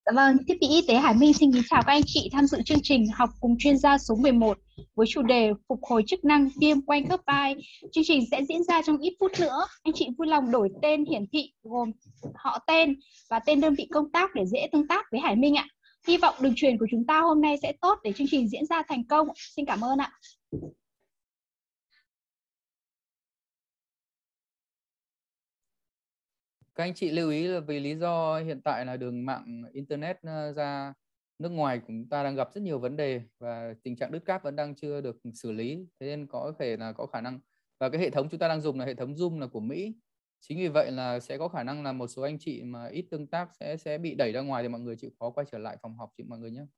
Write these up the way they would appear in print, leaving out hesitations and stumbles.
Vâng, thiết bị y tế Hải Minh xin kính chào các anh chị tham dự chương trình học cùng chuyên gia số 11 với chủ đề phục hồi chức năng viêm quanh khớp vai. Chương trình sẽ diễn ra trong ít phút nữa. Anh chị vui lòng đổi tên hiển thị gồm họ tên và tên đơn vị công tác để dễ tương tác với Hải Minh ạ. Hy vọng đường truyền của chúng ta hôm nay sẽ tốt để chương trình diễn ra thành công. Xin cảm ơn ạ. Các anh chị lưu ý là vì lý do hiện tại là đường mạng internet ra nước ngoài của chúng ta đang gặp rất nhiều vấn đề và tình trạng đứt cáp vẫn đang chưa được xử lý, thế nên có thể là có khả năng, và cái hệ thống chúng ta đang dùng là hệ thống Zoom là của Mỹ, chính vì vậy là sẽ có khả năng là một số anh chị mà ít tương tác sẽ bị đẩy ra ngoài, thì mọi người chịu khó quay trở lại phòng học chị mọi người nhé.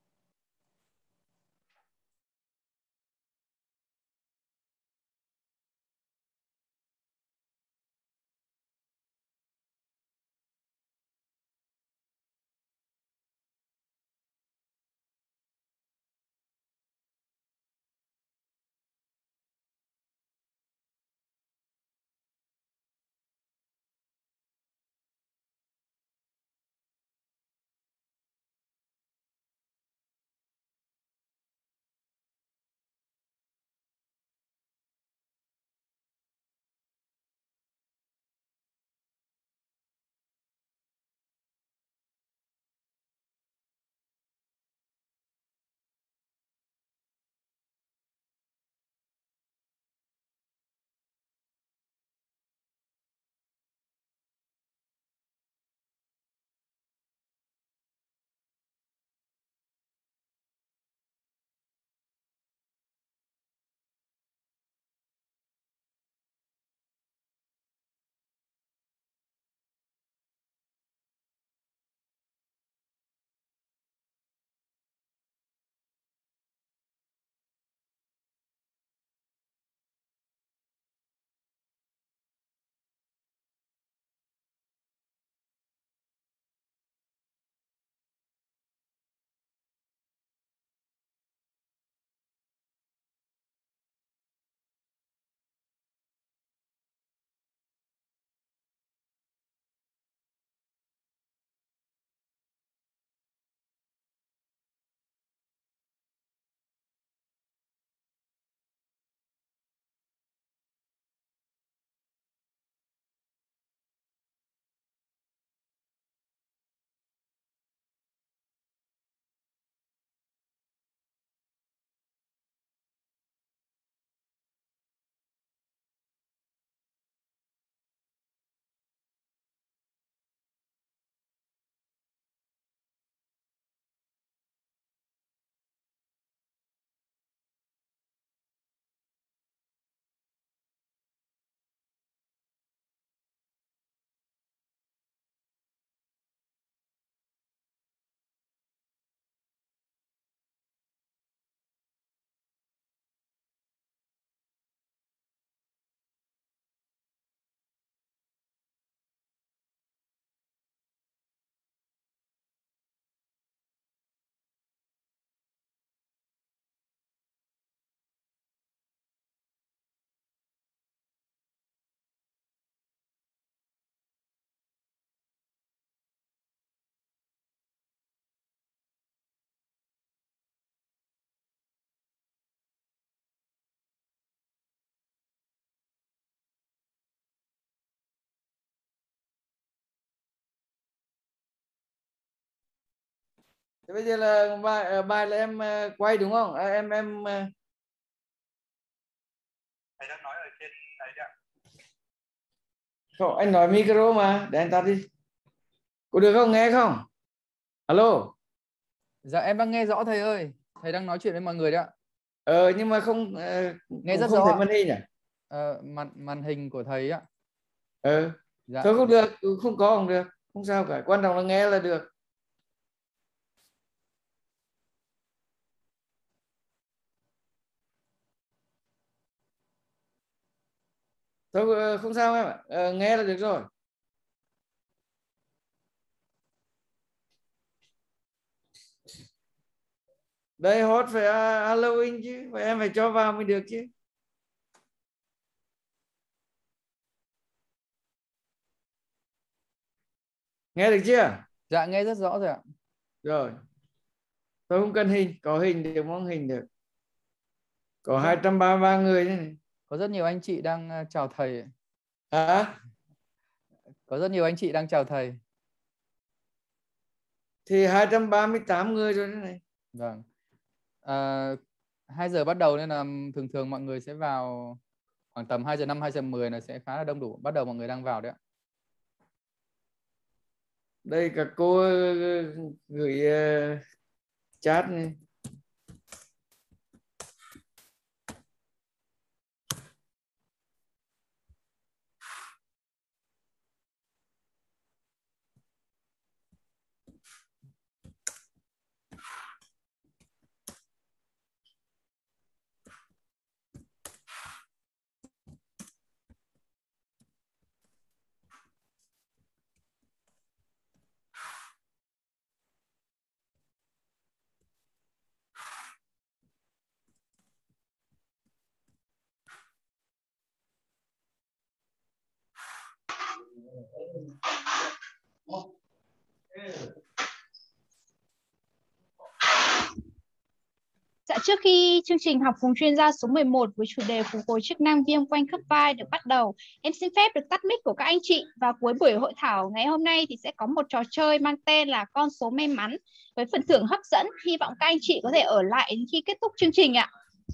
Thế bây giờ là bài là em quay đúng không? Em thầy đang nói ở trên này đấy ạ. không, anh nói micro mà, để anh tắt đi. Có được không? Nghe không? Alo. Dạ em đang nghe rõ thầy ơi, thầy đang nói chuyện với mọi người đấy ạ. Nhưng mà không Nghe cũng rất không rõ thấy ạ. màn hình à? Màn hình của thầy ạ. Dạ. Thôi không được, không có không được, không sao cả, quan trọng là nghe là được. Thôi không sao em ạ. Nghe là được rồi. Đây hot phải Halloween chứ, phải em phải cho vào mới được chứ. Nghe được chưa? Dạ nghe rất rõ rồi ạ. Rồi. Tôi không cần hình, có hình thì mong hình được. Có 233 người thế này. Có rất nhiều anh chị đang chào thầy. Hả? Có rất nhiều anh chị đang chào thầy. Thì 238 người rồi thế này. Vâng. 2 giờ bắt đầu nên là thường thường mọi người sẽ vào khoảng tầm 2 giờ 5, 2 giờ 10 là sẽ khá là đông đủ. Bắt đầu mọi người đang vào đấy ạ. Đây các cô gửi chat này. Dạ, trước khi chương trình học cùng chuyên gia số 11 với chủ đề phục hồi chức năng viêm quanh khớp vai được bắt đầu, em xin phép được tắt mic của các anh chị. Và cuối buổi hội thảo ngày hôm nay thì sẽ có một trò chơi mang tên là con số may mắn với phần thưởng hấp dẫn. Hy vọng các anh chị có thể ở lại đến khi kết thúc chương trình ạ.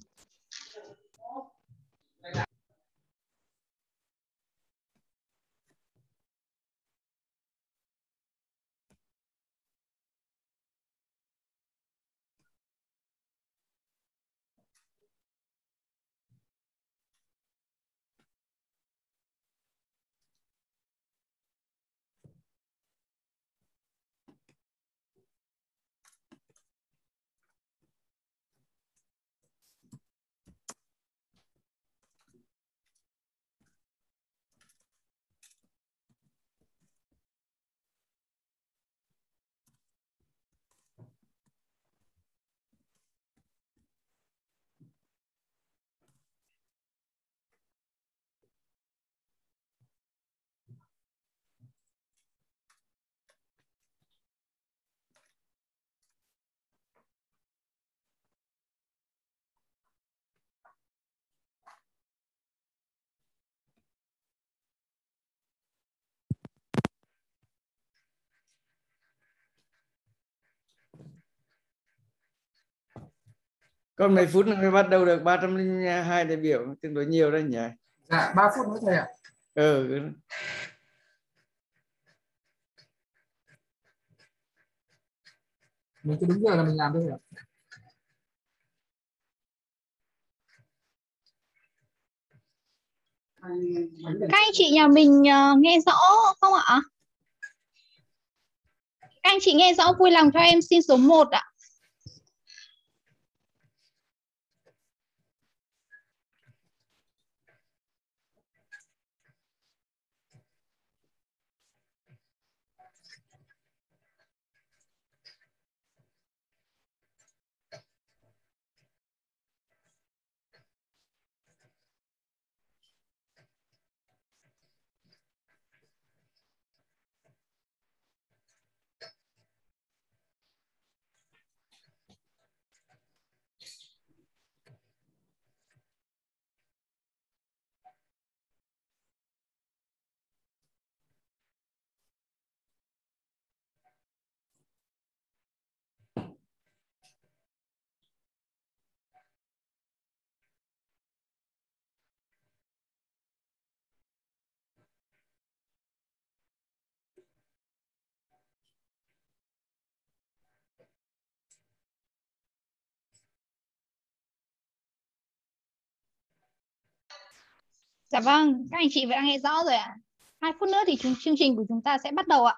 Còn mấy phút nữa mới bắt đầu được 302 đại biểu, tương đối nhiều đấy nhỉ. Dạ 3 phút nữa thôi ạ. Ừ. Mình cứ đúng giờ là mình làm thôi ạ. Các anh chị nhà mình nghe rõ không ạ? Các anh chị nghe rõ vui lòng cho em xin số 1 ạ. Dạ vâng, các anh chị đã nghe rõ rồi ạ. 2 phút nữa thì chương trình của chúng ta sẽ bắt đầu ạ.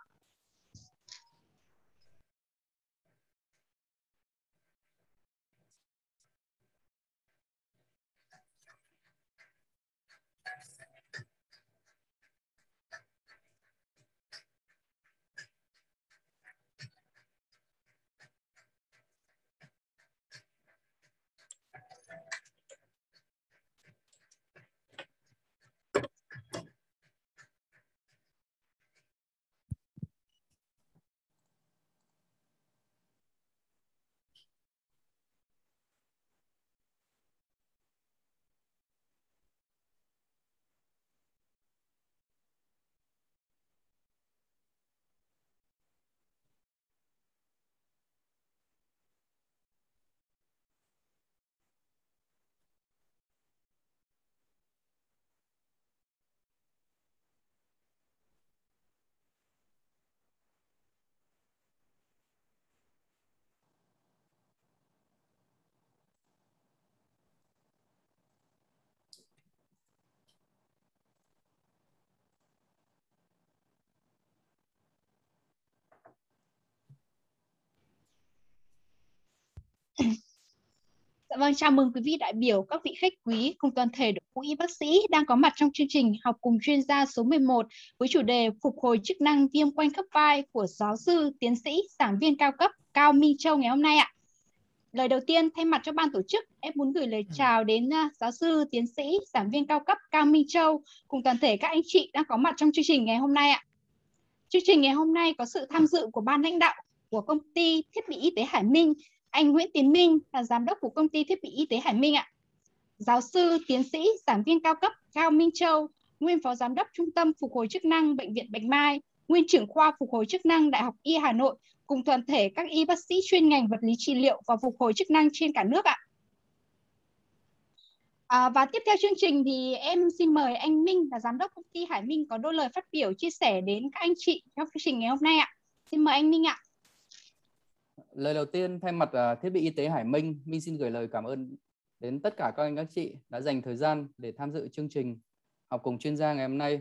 Dạ vâng, chào mừng quý vị đại biểu, các vị khách quý cùng toàn thể đội ngũ y bác sĩ đang có mặt trong chương trình học cùng chuyên gia số 11 với chủ đề phục hồi chức năng viêm quanh khớp vai của giáo sư, tiến sĩ, giảng viên cao cấp Cao Minh Châu ngày hôm nay ạ. Lời đầu tiên, thay mặt cho ban tổ chức, em muốn gửi lời chào đến giáo sư, tiến sĩ, giảng viên cao cấp Cao Minh Châu cùng toàn thể các anh chị đang có mặt trong chương trình ngày hôm nay ạ. Chương trình ngày hôm nay có sự tham dự của ban lãnh đạo của công ty thiết bị y tế Hải Minh, anh Nguyễn Tiến Minh là giám đốc của công ty thiết bị y tế Hải Minh ạ. Giáo sư, tiến sĩ, giảng viên cao cấp Cao Minh Châu, nguyên phó giám đốc Trung tâm Phục hồi chức năng Bệnh viện Bạch Mai, nguyên trưởng khoa Phục hồi chức năng Đại học Y Hà Nội cùng toàn thể các y bác sĩ chuyên ngành vật lý trị liệu và phục hồi chức năng trên cả nước ạ. Và tiếp theo chương trình thì em xin mời anh Minh là giám đốc công ty Hải Minh có đôi lời phát biểu chia sẻ đến các anh chị trong chương trình ngày hôm nay ạ. Xin mời anh Minh ạ. Lời đầu tiên, thay mặt thiết bị y tế Hải Minh, Minh xin gửi lời cảm ơn đến tất cả các anh các chị đã dành thời gian để tham dự chương trình học cùng chuyên gia ngày hôm nay.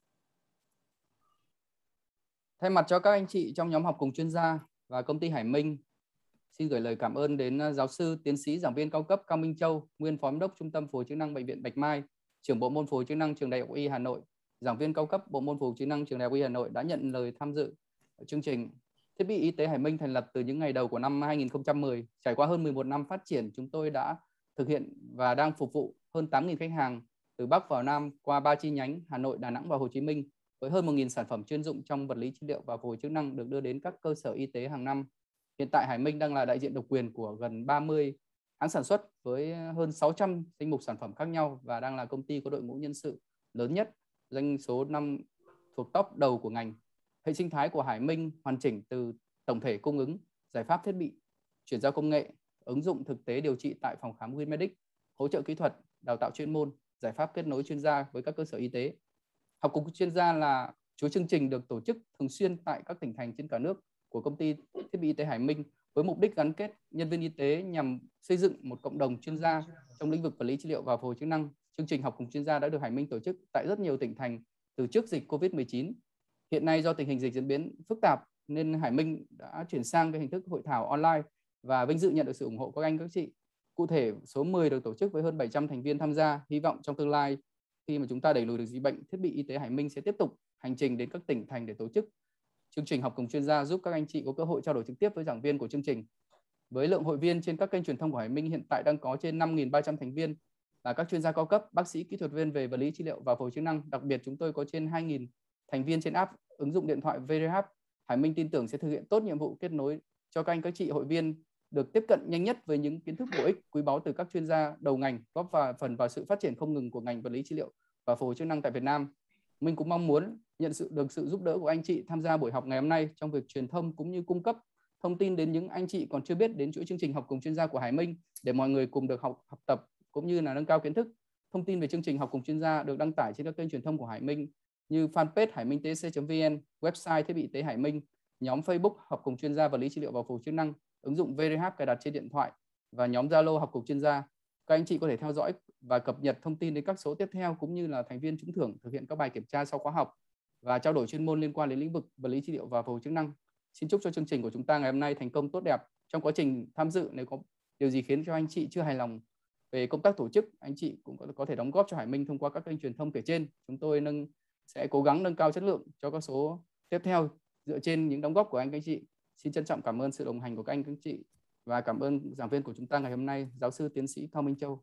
Thay mặt cho các anh chị trong nhóm học cùng chuyên gia và công ty Hải Minh, xin gửi lời cảm ơn đến giáo sư, tiến sĩ, giảng viên cao cấp Cao Minh Châu, nguyên phó giám đốc Trung tâm Phục hồi chức năng Bệnh viện Bạch Mai, trưởng bộ môn phục hồi chức năng Trường Đại học Y Hà Nội, giảng viên cao cấp bộ môn phục hồi chức năng Trường Đại học Y Hà Nội đã nhận lời tham dự chương trình. Thiết bị y tế Hải Minh thành lập từ những ngày đầu của năm 2010, trải qua hơn 11 năm phát triển, chúng tôi đã thực hiện và đang phục vụ hơn 8.000 khách hàng từ Bắc vào Nam qua 3 chi nhánh Hà Nội, Đà Nẵng và Hồ Chí Minh, với hơn 1.000 sản phẩm chuyên dụng trong vật lý trị liệu và phục hồi chức năng được đưa đến các cơ sở y tế hàng năm. Hiện tại Hải Minh đang là đại diện độc quyền của gần 30 hãng sản xuất với hơn 600 danh mục sản phẩm khác nhau và đang là công ty có đội ngũ nhân sự lớn nhất, doanh số năm thuộc top đầu của ngành. Hệ sinh thái của Hải Minh hoàn chỉnh từ tổng thể cung ứng, giải pháp thiết bị, chuyển giao công nghệ, ứng dụng thực tế điều trị tại phòng khám Winmedic, hỗ trợ kỹ thuật, đào tạo chuyên môn, giải pháp kết nối chuyên gia với các cơ sở y tế. Học cùng chuyên gia là chuỗi chương trình được tổ chức thường xuyên tại các tỉnh thành trên cả nước của công ty thiết bị y tế Hải Minh với mục đích gắn kết nhân viên y tế nhằm xây dựng một cộng đồng chuyên gia trong lĩnh vực vật lý trị liệu và phục hồi chức năng. Chương trình học cùng chuyên gia đã được Hải Minh tổ chức tại rất nhiều tỉnh thành từ trước dịch Covid-19. Hiện nay do tình hình dịch diễn biến phức tạp nên Hải Minh đã chuyển sang cái hình thức hội thảo online và vinh dự nhận được sự ủng hộ của các anh các chị. Cụ thể, số 10 được tổ chức với hơn 700 thành viên tham gia. Hy vọng trong tương lai khi mà chúng ta đẩy lùi được dịch bệnh, thiết bị y tế Hải Minh sẽ tiếp tục hành trình đến các tỉnh thành để tổ chức chương trình học cùng chuyên gia, giúp các anh chị có cơ hội trao đổi trực tiếp với giảng viên của chương trình. Với lượng hội viên trên các kênh truyền thông của Hải Minh hiện tại đang có trên 5.300 thành viên là các chuyên gia cao cấp, bác sĩ, kỹ thuật viên về vật lý trị liệu và phục hồi chức năng. Đặc biệt chúng tôi có trên 2.000 thành viên trên app ứng dụng điện thoại VRH. Hải Minh tin tưởng sẽ thực hiện tốt nhiệm vụ kết nối cho các anh các chị hội viên được tiếp cận nhanh nhất với những kiến thức bổ ích quý báu từ các chuyên gia đầu ngành, góp phần vào sự phát triển không ngừng của ngành vật lý trị liệu và phục hồi chức năng tại Việt Nam. Mình cũng mong muốn được sự giúp đỡ của anh chị tham gia buổi học ngày hôm nay trong việc truyền thông cũng như cung cấp thông tin đến những anh chị còn chưa biết đến chuỗi chương trình học cùng chuyên gia của Hải Minh để mọi người cùng được học tập cũng như là nâng cao kiến thức. Thông tin về chương trình học cùng chuyên gia được đăng tải trên các kênh truyền thông của Hải Minh như fanpage Hải Minh TC.vn, website thiết bị y tế Hải Minh, nhóm Facebook học cùng chuyên gia vật lý trị liệu và phục hồi chức năng, ứng dụng VRH cài đặt trên điện thoại và nhóm Zalo học cùng chuyên gia. Các anh chị có thể theo dõi và cập nhật thông tin đến các số tiếp theo cũng như là thành viên trúng thưởng thực hiện các bài kiểm tra sau khóa học và trao đổi chuyên môn liên quan đến lĩnh vực vật lý trị liệu và phục hồi chức năng. Xin chúc cho chương trình của chúng ta ngày hôm nay thành công tốt đẹp. Trong quá trình tham dự, nếu có điều gì khiến cho anh chị chưa hài lòng về công tác tổ chức, anh chị cũng có thể đóng góp cho Hải Minh thông qua các kênh truyền thông kể trên. Chúng tôi sẽ cố gắng nâng cao chất lượng cho các số tiếp theo dựa trên những đóng góp của anh các chị. Xin trân trọng cảm ơn sự đồng hành của các anh các chị và cảm ơn giảng viên của chúng ta ngày hôm nay, giáo sư tiến sĩ Cao Minh Châu.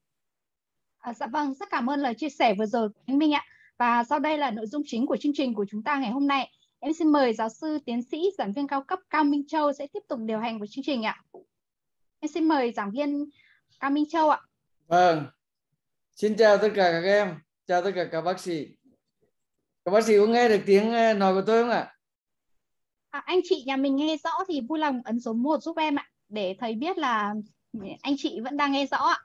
Dạ vâng, rất cảm ơn lời chia sẻ vừa rồi của anh Minh ạ. Và sau đây là nội dung chính của chương trình của chúng ta ngày hôm nay. Em xin mời giáo sư tiến sĩ giảng viên cao cấp Cao Minh Châu sẽ tiếp tục điều hành của chương trình ạ. Em xin mời giảng viên Cao Minh Châu ạ. Vâng, xin chào tất cả các em, chào tất cả các bác sĩ. Các bác sĩ có nghe được tiếng nói của tôi không ạ? Anh chị nhà mình nghe rõ thì vui lòng ấn số 1 giúp em ạ, để thầy biết là anh chị vẫn đang nghe rõ ạ.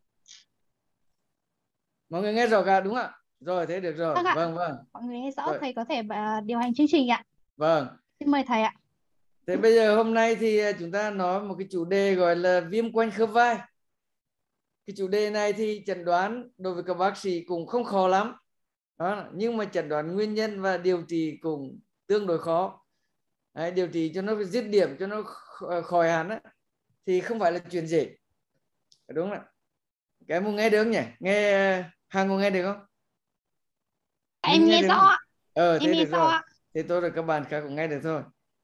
Mọi người nghe rõ cả đúng không ạ? Rồi, thế được rồi. Vâng. Mọi người nghe rõ rồi. Thầy có thể điều hành chương trình ạ. Vâng. Xin mời thầy ạ. Thế bây giờ hôm nay thì chúng ta nói một cái chủ đề gọi là viêm quanh khớp vai. Cái chủ đề này thì chẩn đoán đối với các bác sĩ cũng không khó lắm. Đó, nhưng mà chẩn đoán nguyên nhân và điều trị cũng tương đối khó. Đấy, điều trị cho nó dứt điểm, cho nó khỏi hẳn á. thì không phải là chuyện dễ, đúng không ạ? Các em có nghe được không nhỉ? Nghe Hằng có nghe được không? Em nghe rõ ạ. Em Thế nghe được rõ rồi. ạ. Thế tôi rồi, các bạn khác cũng nghe được thôi.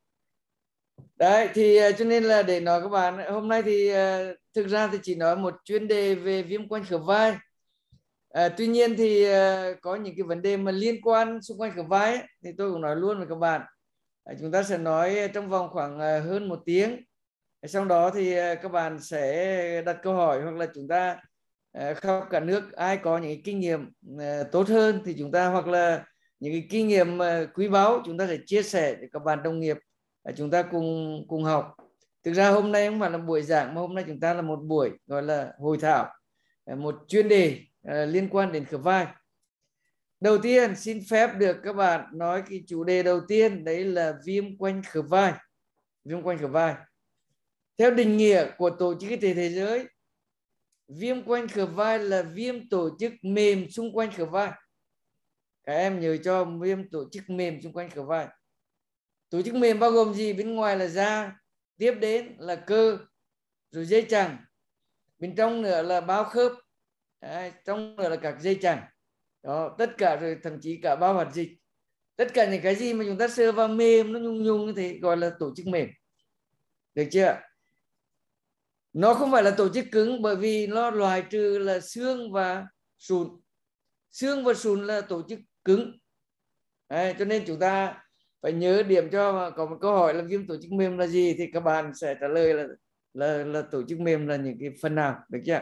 Đấy thì cho nên là để nói các bạn, hôm nay thì thực ra thì chỉ nói một chuyên đề về viêm quanh khớp vai. Tuy nhiên thì có những cái vấn đề mà liên quan xung quanh khớp vai ấy, thì tôi cũng nói luôn với các bạn. Chúng ta sẽ nói trong vòng khoảng hơn 1 tiếng. Sau đó thì các bạn sẽ đặt câu hỏi, hoặc là chúng ta khắp cả nước ai có những cái kinh nghiệm tốt hơn thì chúng ta, hoặc là những cái kinh nghiệm quý báu, chúng ta sẽ chia sẻ để các bạn đồng nghiệp chúng ta cùng học. Thực ra hôm nay không phải là buổi giảng, mà hôm nay chúng ta là một buổi gọi là hội thảo, một chuyên đề liên quan đến khớp vai. Đầu tiên xin phép được các bạn nói cái chủ đề đầu tiên, đấy là viêm quanh khớp vai. Viêm quanh khớp vai theo định nghĩa của Tổ chức Y tế Thế giới, viêm quanh khớp vai là viêm tổ chức mềm xung quanh khớp vai. Các em nhớ cho, viêm tổ chức mềm xung quanh khớp vai. Tổ chức mềm bao gồm gì? Bên ngoài là da, tiếp đến là cơ, rồi dây chằng, bên trong nữa là bao khớp, trong nữa là các dây chằng. Đó, tất cả, rồi thậm chí cả bao hoạt dịch. Tất cả những cái gì mà chúng ta sờ vào mềm, nó nhung nhung như thế gọi là tổ chức mềm. Được chưa? Nó không phải là tổ chức cứng, bởi vì nó loại trừ là xương và sụn. Xương và sụn là tổ chức cứng. Đấy, cho nên chúng ta phải nhớ điểm cho. Có một câu hỏi là viêm tổ chức mềm là gì, thì các bạn sẽ trả lời là tổ chức mềm là những cái phần nào. Được chưa?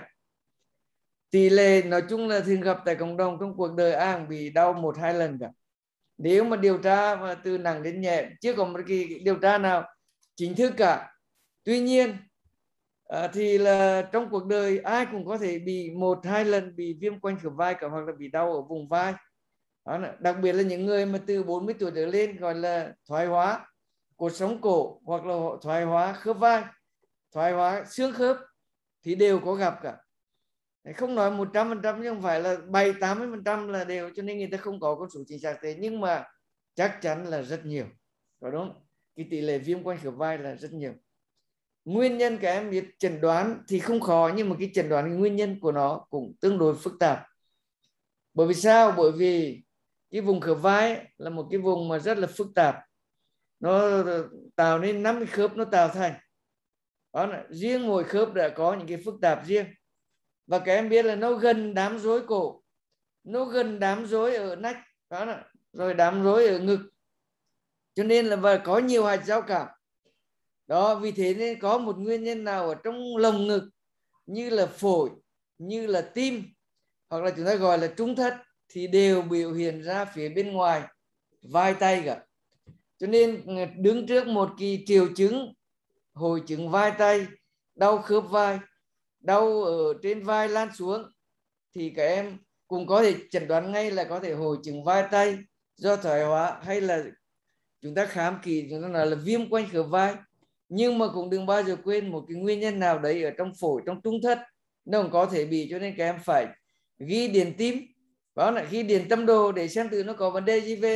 Tỷ lệ nói chung là thường gặp tại cộng đồng trong cuộc đời ai cũng bị đau 1-2 lần cả. Nếu mà điều tra mà từ nặng đến nhẹ, chưa có một cái điều tra nào chính thức cả. Tuy nhiên thì là trong cuộc đời ai cũng có thể bị 1-2 lần bị viêm quanh khớp vai cả, hoặc là bị đau ở vùng vai. Đó, đặc biệt là những người mà từ 40 tuổi trở lên, gọi là thoái hóa cột sống cổ, hoặc là thoái hóa khớp vai, thoái hóa xương khớp, thì đều có gặp cả. Không nói 100%, nhưng không phải là 70-80% là đều, cho nên người ta không có con số chính xác thế, nhưng mà chắc chắn là rất nhiều. Có đúng, cái tỷ lệ viêm quanh khớp vai là rất nhiều. Nguyên nhân các em biết chẩn đoán thì không khó, nhưng mà cái chẩn đoán, cái nguyên nhân của nó cũng tương đối phức tạp. Bởi vì sao? Bởi vì cái vùng khớp vai là một cái vùng mà rất là phức tạp. Nó tạo nên 50 khớp nó tạo thành. Đó là riêng mỗi khớp đã có những cái phức tạp riêng. Và các em biết là nó gần đám rối cổ, nó gần đám rối ở nách, đó là, rồi đám rối ở ngực. Cho nên là và có nhiều hạt giao cảm. Đó, vì thế nên có một nguyên nhân nào ở trong lồng ngực, như là phổi, như là tim, hoặc là chúng ta gọi là trung thất, thì đều biểu hiện ra phía bên ngoài vai tay cả. Cho nên đứng trước một cái triệu chứng hội chứng vai tay, đau khớp vai, đau ở trên vai lan xuống, thì các em cũng có thể chẩn đoán ngay là có thể hội chứng vai tay do thoái hóa, hay là chúng ta khám kỹ chúng ta nói là viêm quanh khớp vai. Nhưng mà cũng đừng bao giờ quên một cái nguyên nhân nào đấy ở trong phổi, trong trung thất nó cũng có thể bị. Cho nên các em phải ghi điện tim, đó là ghi điện tâm đồ để xem từ nó có vấn đề gì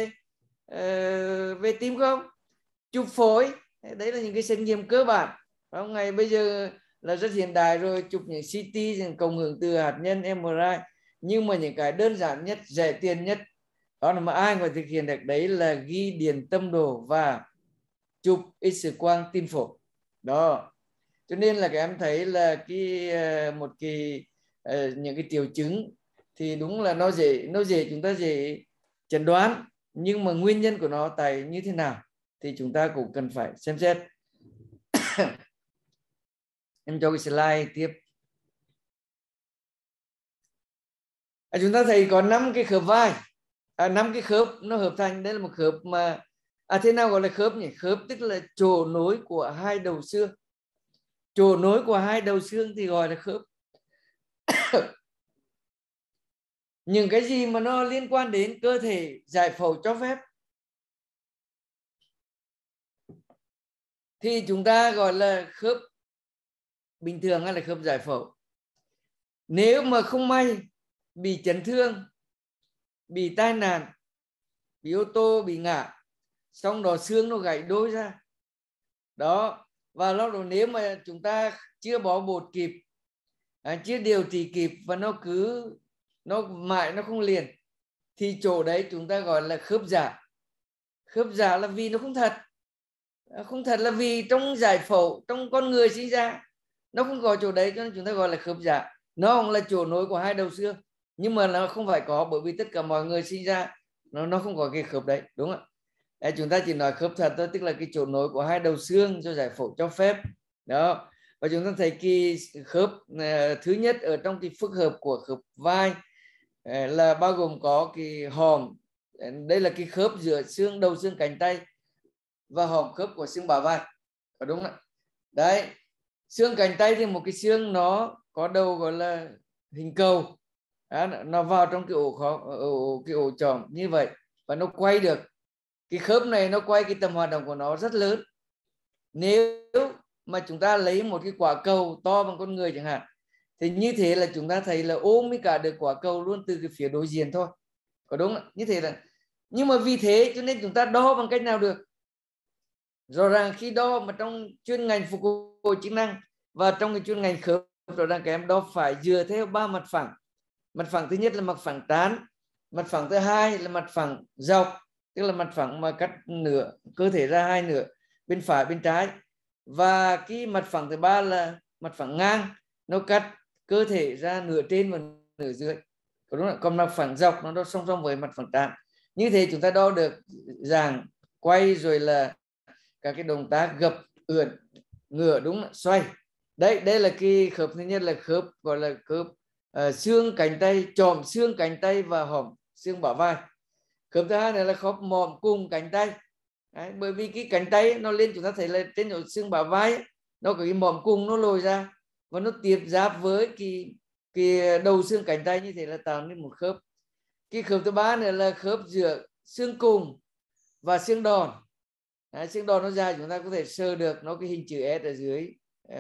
về tim không. Chụp phổi, đấy là những cái xét nghiệm cơ bản. Đó, ngày bây giờ là rất hiện đại rồi, chụp những CT, những cộng hưởng từ hạt nhân, MRI. Nhưng mà những cái đơn giản nhất, rẻ tiền nhất, đó là mà ai phải thực hiện được, đấy là ghi điện tâm đồ và chụp X-quang tim phổi. Đó, cho nên là các em thấy là một cái những cái triệu chứng thì đúng là nó dễ chúng ta dễ chẩn đoán, nhưng mà nguyên nhân của nó tại như thế nào thì chúng ta cũng cần phải xem xét. Em cho cái slide tiếp. Chúng ta thấy có 5 cái khớp vai, 5 cái khớp nó hợp thành. Đây là một khớp mà thế nào gọi là khớp nhỉ? Khớp tức là chỗ nối của hai đầu xương. Chỗ nối của hai đầu xương thì gọi là khớp. Những cái gì mà nó liên quan đến cơ thể giải phẫu cho phép thì chúng ta gọi là khớp bình thường hay là khớp giải phẫu. Nếu mà không may bị chấn thương, bị tai nạn, bị ô tô, bị ngã, xong đó xương nó gãy đôi ra đó, và lúc đó nếu mà chúng ta chưa bó bột kịp, chưa điều trị kịp và nó mãi nó không liền, thì chỗ đấy chúng ta gọi là khớp giả. Khớp giả là vì nó không thật. Không thật là vì trong giải phẫu, trong con người sinh ra nó không có chỗ đấy, cho nên chúng ta gọi là khớp giả. Nó cũng là chỗ nối của hai đầu xương, nhưng mà nó không phải có, bởi vì tất cả mọi người sinh ra nó không có cái khớp đấy, đúng không ạ? Chúng ta chỉ nói khớp thật thôi, tức là cái chỗ nối của hai đầu xương do giải phẫu cho phép đó. Và chúng ta thấy cái khớp thứ nhất ở trong cái phức hợp của khớp vai là bao gồm có cái hòm, đây là cái khớp giữa xương đầu xương cánh tay và hòm khớp của xương bả vai, có đúng không ạ? Đấy, xương cánh tay thì một cái xương nó có đầu gọi là hình cầu đó, nó vào trong cái ổ chòm như vậy và nó quay được. Cái khớp này nó quay, cái tầm hoạt động của nó rất lớn. Nếu mà chúng ta lấy một cái quả cầu to bằng con người chẳng hạn, thì như thế là chúng ta thấy là ôm với cả được quả cầu luôn từ cái phía đối diện thôi, có đúng không? Như thế là, nhưng mà vì thế cho nên chúng ta đo bằng cách nào được? Rõ ràng khi đo mà trong chuyên ngành phục hồi chức năng và trong cái chuyên ngành khớp, rõ ràng các em đo phải dựa theo 3 mặt phẳng. Mặt phẳng thứ nhất là mặt phẳng trán, mặt phẳng thứ hai là mặt phẳng dọc, tức là mặt phẳng mà cắt nửa cơ thể ra hai nửa, bên phải bên trái, và cái mặt phẳng thứ ba là mặt phẳng ngang, nó cắt cơ thể ra nửa trên và nửa dưới, đúng không? Còn mặt phẳng dọc nó song song với mặt phẳng trán. Như thế chúng ta đo được dạng quay, rồi là các cái động tác gập, ưỡn, ngửa, đúng không? Xoay. Đây là cái khớp thứ nhất là khớp gọi là khớp xương cánh tay, chòm xương cánh tay và hõm xương bả vai. Khớp thứ hai này là khớp mỏm cùng cánh tay. Đấy, bởi vì cái cánh tay nó lên, chúng ta thấy là trên chỗ xương bả vai ấy, nó có cái mỏm cùng nó lồi ra và nó tiếp giáp với cái đầu xương cánh tay, như thế là tạo nên một khớp. Cái khớp thứ ba này là khớp giữa xương cùng và xương đòn. Xương đòn nó ra, chúng ta có thể sơ được nó cái hình chữ S ở dưới,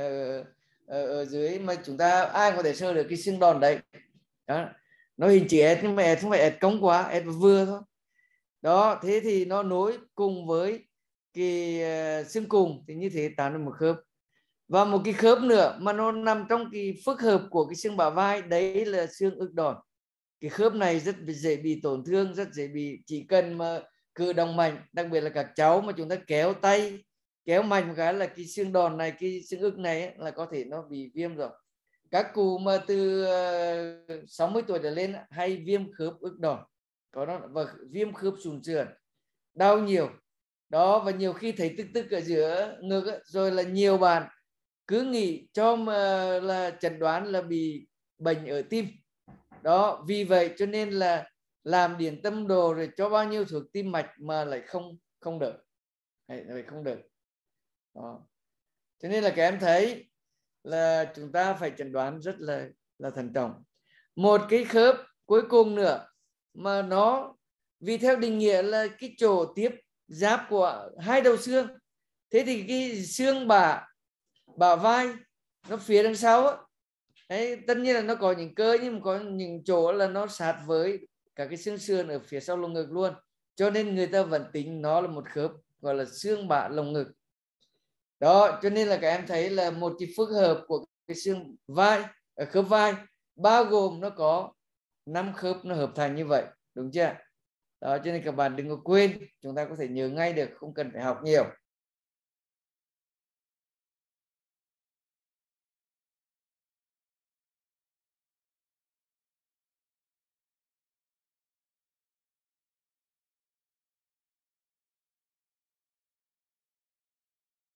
ở dưới mà chúng ta ai có thể sơ được cái xương đòn đấy đó. Nó hình chữ S nhưng mà S không phải S cong quá, S vừa thôi đó. Thế thì nó nối cùng với cái xương cùng, thì như thế tạo nên một khớp. Và một cái khớp nữa mà nó nằm trong cái phức hợp của cái xương bả vai, đấy là xương ức đòn. Cái khớp này rất dễ bị tổn thương, rất dễ bị, chỉ cần mà cử động mạnh, đặc biệt là các cháu mà chúng ta kéo tay, kéo mạnh một cái là cái xương đòn này, cái xương ức này ấy, là có thể nó bị viêm rồi. Các cụ mà từ 60 tuổi trở lên hay viêm khớp ức đòn, có đó, và viêm khớp sụn sườn, đau nhiều đó, và nhiều khi thấy tức ở giữa ngực ấy. Rồi là nhiều bạn cứ nghĩ cho mà là chẩn đoán là bị bệnh ở tim đó. Vì vậy cho nên là làm điện tâm đồ rồi cho bao nhiêu thuốc tim mạch mà lại không đỡ, lại không đỡ đó. Cho nên là các em thấy là chúng ta phải chẩn đoán rất là thận trọng. Một cái khớp cuối cùng nữa mà nó, vì theo định nghĩa là cái chỗ tiếp giáp của hai đầu xương, thế thì cái xương bả vai nó phía đằng sau á, đấy, tất nhiên là nó có những cơ, nhưng mà có những chỗ là nó sát với cả cái xương sườn ở phía sau lồng ngực luôn, cho nên người ta vẫn tính nó là một khớp gọi là xương bả lồng ngực đó. Cho nên là các em thấy là một cái phức hợp của cái xương vai, ở khớp vai, bao gồm nó có 5 khớp nó hợp thành như vậy, đúng chưa đó? Cho nên các bạn đừng có quên, chúng ta có thể nhớ ngay được, không cần phải học nhiều.